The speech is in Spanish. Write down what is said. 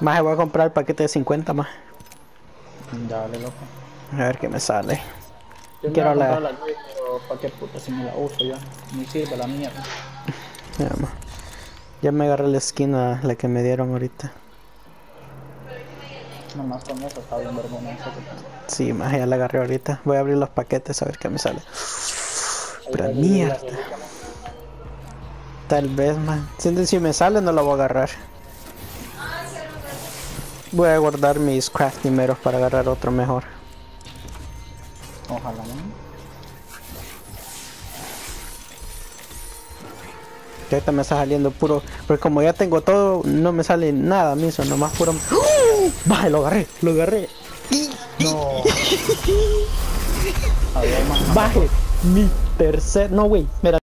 Más voy a comprar el paquete de 50 más. Dale, loco. A ver qué me sale. Yo me voy a comprar la Grey, pero pa' qué puta si me la uso yo. Ni sirve la mierda. Ya me agarré la skin a la que me dieron ahorita. Nomás con eso está bien vergüenza que tengo. Sí, más ya la agarré ahorita. Voy a abrir los paquetes a ver qué me sale. Ahí Pero va a salir la mierda. reliquia, man. Tal vez, man. Si me sale no la voy a agarrar. Voy a guardar mis craft primeros para agarrar otro mejor. Ojalá, man. Que ahorita me está saliendo puro. Porque como ya tengo todo, no me sale nada mismo, nomás puro. ¡Uh! Baje, lo agarré, lo agarré. No. A ver, man. Baje, mi tercer. No, güey, mira.